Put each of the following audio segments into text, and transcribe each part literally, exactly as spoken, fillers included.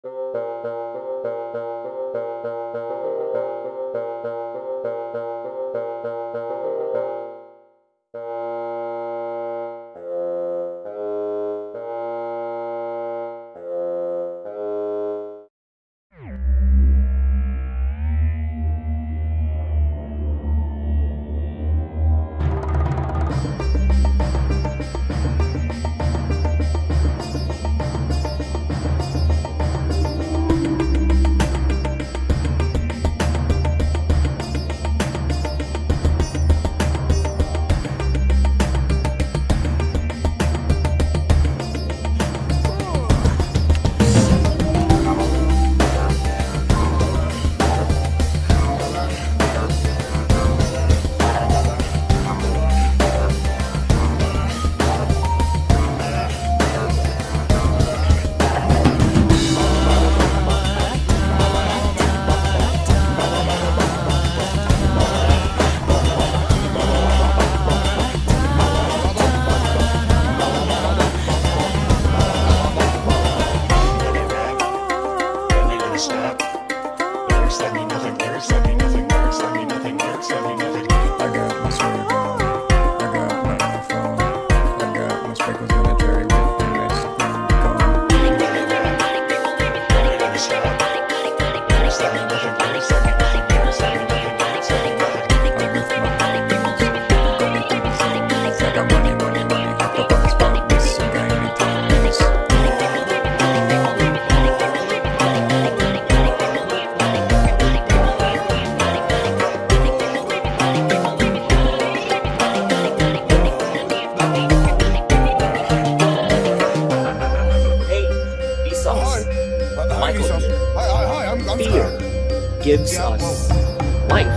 Gives us life.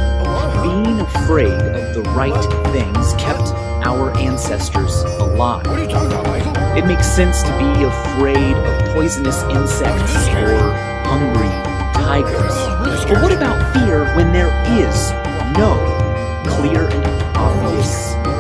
Being afraid of the right things kept our ancestors alive. What are you talking about, Michael? It makes sense to be afraid of poisonous insects or hungry tigers. But what about fear when there is no clear and obvious